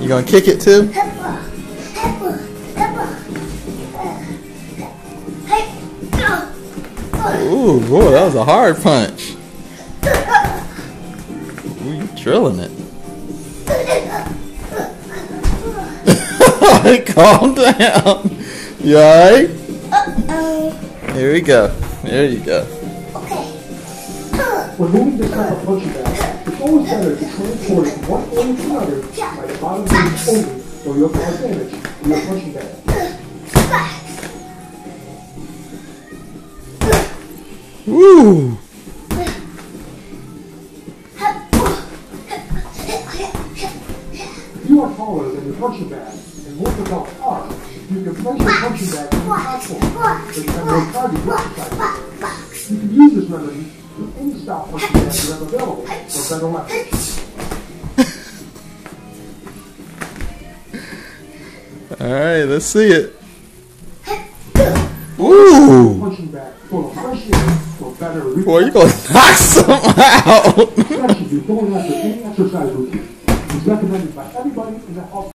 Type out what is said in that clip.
You gonna kick it too? Ooh, boy, that was a hard punch. Ooh, you drilling it. Calm down. You alright? Here we go. There you go. When moving this type of punching bag, it's always better to transport it from one point to another by the bottom being only, so you'll cause damage to your punching bag. Woo! If you are taller than your punching bag and move without arm, you can place your punching bag on the platform so you can more target your exercise. You can use this remedy with any style punching bag you have available for better weapons. Alright, let's see it. Ooh! Punching bag full of fresh air for better reflex. Boy, you gonna knock something out! Especially if you're going after any exercise routine. It's recommended by everybody in the health